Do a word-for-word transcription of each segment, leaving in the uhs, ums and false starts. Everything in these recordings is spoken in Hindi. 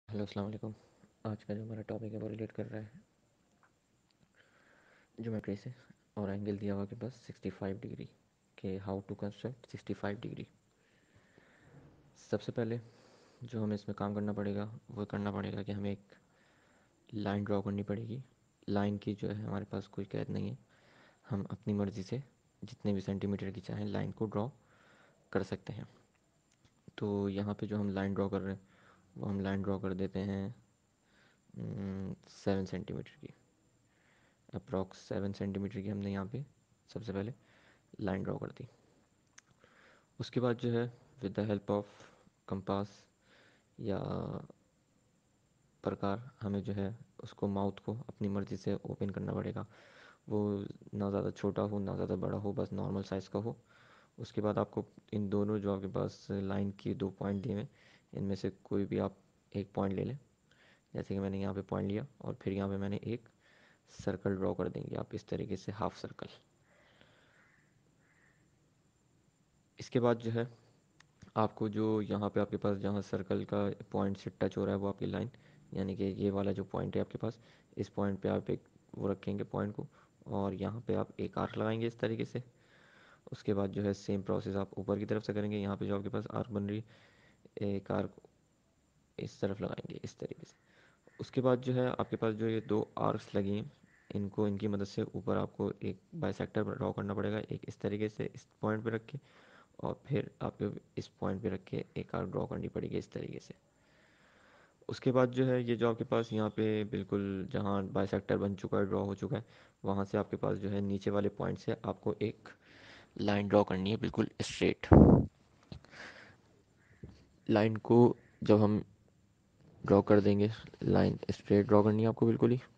हेलो अस्सलाम वालेकुम। आज का जो हमारा टॉपिक है वो रिलेट कर रहा है ज्योमेट्री से। और एंगल दिया हुआ के पास सिक्सटी फाइव डिग्री के how to construct sixty five degree. सबसे पहले जो हमें इसमें काम करना पड़ेगा वो करना पड़ेगा कि हमें एक लाइन ड्रॉ करनी पड़ेगी। लाइन की जो है हमारे पास कोई कैद नहीं है, हम अपनी मर्ज़ी से जितने भी सेंटीमीटर की चाहें लाइन को ड्रॉ कर सकते हैं। तो यहाँ पे जो हम लाइन ड्रॉ कर रहे हैं वो हम लाइन ड्रॉ कर देते हैं सेवन सेंटीमीटर की। अप्रॉक्स सेवन सेंटीमीटर की हमने यहाँ पे सबसे पहले लाइन ड्रॉ कर दी। उसके बाद जो है with the help of compass या प्रकार हमें जो है उसको माउथ को अपनी मर्ज़ी से ओपन करना पड़ेगा। वो ना ज़्यादा छोटा हो ना ज़्यादा बड़ा हो, बस नॉर्मल साइज़ का हो। उसके बाद आपको इन दोनों जो आपके पास लाइन की दो पॉइंट दिए हुए इनमें से कोई भी आप एक पॉइंट ले लें। जैसे कि मैंने यहाँ पे पॉइंट लिया और फिर यहाँ पे मैंने एक सर्कल ड्रॉ कर देंगे आप इस तरीके से, हाफ सर्कल। इसके बाद जो है आपको जो यहाँ पे आपके पास जहाँ सर्कल का पॉइंट से टच हो रहा है वो आपकी लाइन, यानी कि ये वाला जो पॉइंट है आपके पास, इस पॉइंट पे आप एक वो रखेंगे पॉइंट को और यहाँ पे आप एक आर्क लगाएंगे इस तरीके से। उसके बाद जो है सेम प्रोसेस आप ऊपर की तरफ से करेंगे। यहाँ पे जो आपके पास आर्क बन रही है एक आर्क इस तरफ लगाएंगे इस तरीके से। उसके बाद जो है आपके पास जो ये दो आर्क्स लगी हैं इनको इनकी मदद से ऊपर आपको एक बाइसेक्टर ड्रॉ करना पड़ेगा, एक इस तरीके से इस पॉइंट पे रख के और फिर आपको इस पॉइंट पे रख के एक आर्क ड्रॉ करनी पड़ेगी इस तरीके से। उसके बाद जो है ये जो आपके पास यहाँ पे बिल्कुल जहाँ बाइसेक्टर बन चुका है, ड्रॉ हो चुका है, वहाँ से आपके पास जो है नीचे वाले पॉइंट से आपको एक लाइन ड्रॉ करनी है बिल्कुल स्ट्रेट। लाइन को जब हम ड्रॉ कर देंगे, लाइन स्ट्रेट ड्रॉ करनी है आपको बिल्कुल ही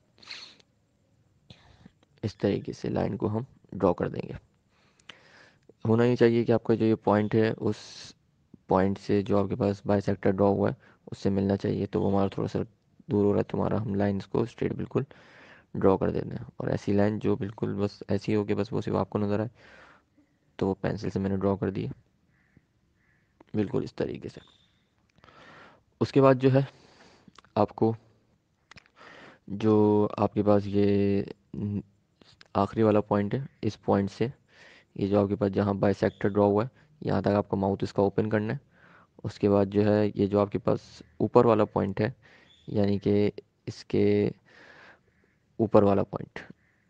इस तरीके से लाइन को हम ड्रॉ कर देंगे। होना ही चाहिए कि आपका जो ये पॉइंट है उस पॉइंट से जो आपके पास बाइसेक्टर ड्रॉ हुआ है उससे मिलना चाहिए। तो वो हमारा थोड़ा सा दूर हो रहा है तो हमारा हम लाइन को स्ट्रेट बिल्कुल ड्रॉ कर देते हैं। और ऐसी लाइन जो बिल्कुल बस ऐसी हो कि बस वो सिर्फ आपको नज़र आए, तो वो पेंसिल से मैंने ड्रॉ कर दी है बिल्कुल इस तरीके से। उसके बाद जो है आपको जो आपके पास ये न- आखिरी वाला पॉइंट है, इस पॉइंट से ये जो आपके पास जहाँ बाइसेक्टर ड्रॉ हुआ है यहाँ तक आपको माउथ इसका ओपन करना है। उसके बाद जो है ये जो आपके पास ऊपर वाला पॉइंट है, यानी कि इसके ऊपर वाला पॉइंट,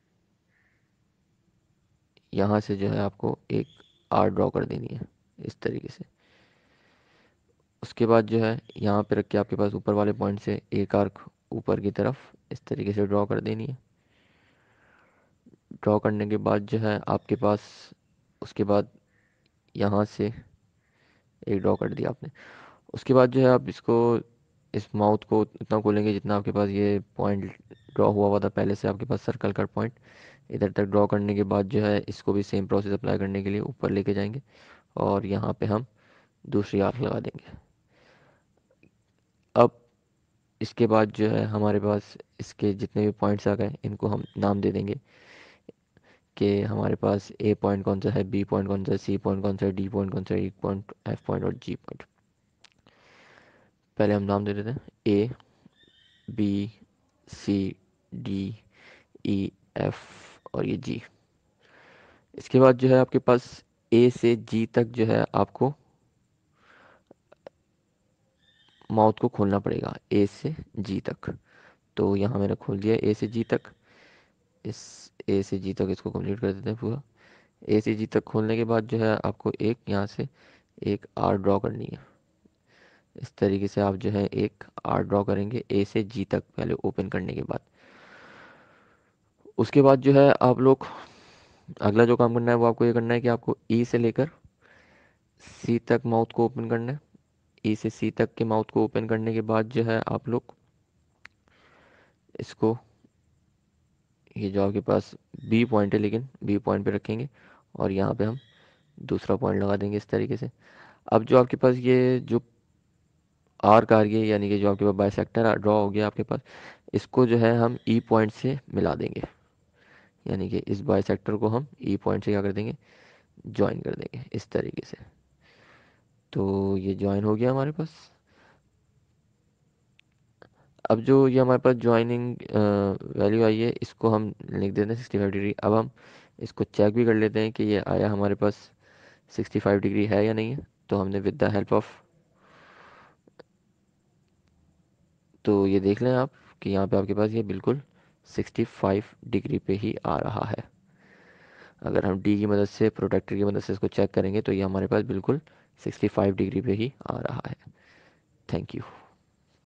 यहाँ से जो है आपको एक आर ड्रॉ कर देनी है इस तरीके से। उसके बाद जो है यहाँ पे रख के आपके पास ऊपर वाले पॉइंट से एक आर्क ऊपर की तरफ इस तरीके से ड्रॉ कर देनी है। ड्रॉ करने के बाद जो है आपके पास उसके बाद यहाँ से एक ड्रॉ कर दिया आपने। उसके बाद जो है आप इसको इस माउथ को इतना खोलेंगे जितना आपके पास ये पॉइंट ड्रॉ हुआ हुआ था पहले से, आपके पास सर्कल का पॉइंट इधर तक ड्रॉ करने के बाद जो है इसको भी सेम प्रोसेस अप्लाई करने के लिए ऊपर लेके जाएंगे और यहाँ पे हम दूसरी आर्क लगा देंगे। अब इसके बाद जो है हमारे पास इसके जितने भी पॉइंट्स आ गए इनको हम नाम दे देंगे कि हमारे पास ए पॉइंट कौन सा है, बी पॉइंट कौन सा है, सी पॉइंट कौन सा है, डी पॉइंट कौन सा है, ई पॉइंट, एफ पॉइंट और जी पॉइंट। पहले हम नाम दे देते हैं A, B, C, D, E, F और ये जी। इसके बाद जो है आपके पास ए से जी तक जो है आपको माउथ को खोलना पड़ेगा, ए से जी तक। तो यहाँ मैंने खोल दिया ए से जी तक। इस ए से जी तक इसको कंप्लीट कर देते हैं पूरा। ए से जी तक खोलने के बाद जो है आपको एक यहाँ से एक आर ड्रॉ करनी है। इस तरीके से आप जो है एक आर ड्रॉ करेंगे ए से जी तक पहले ओपन करने के बाद। उसके बाद जो है आप लोग अगला जो काम करना है वो आपको ये करना है कि आपको ई से लेकर सी तक माउथ को ओपन करना है। ई से सी तक के माउथ को ओपन करने के बाद जो है आप लोग इसको, ये जो आपके पास बी पॉइंट है लेकिन बी पॉइंट पे रखेंगे और यहाँ पे हम दूसरा पॉइंट लगा देंगे इस तरीके से। अब जो आपके पास ये जो आर्क आ रही है, यानी कि जो आपके पास बाइसेक्टर ड्रॉ हो गया आपके पास, इसको जो है हम ई पॉइंट से मिला देंगे। यानी कि इस बाइसेक्टर को हम ई पॉइंट से क्या कर देंगे, ज्वाइन कर देंगे इस तरीके से। तो ये ज्वाइन हो गया हमारे पास। अब जो ये हमारे पास ज्वाइनिंग वैल्यू आई है, इसको हम लिख देते हैं सिक्सटी फाइव डिग्री। अब हम इसको चेक भी कर लेते हैं कि ये आया हमारे पास सिक्सटी फाइव डिग्री है या नहीं है। तो हमने विद द हेल्प ऑफ, तो ये देख लें आप कि यहाँ पे आपके पास ये बिल्कुल सिक्सटी फाइव डिग्री पे ही आ रहा है। अगर हम डी की मदद से, प्रोटेक्टर की मदद से इसको चेक करेंगे तो ये हमारे पास बिल्कुल सिक्सटी फाइव डिग्री पे ही आ रहा है। Thank you.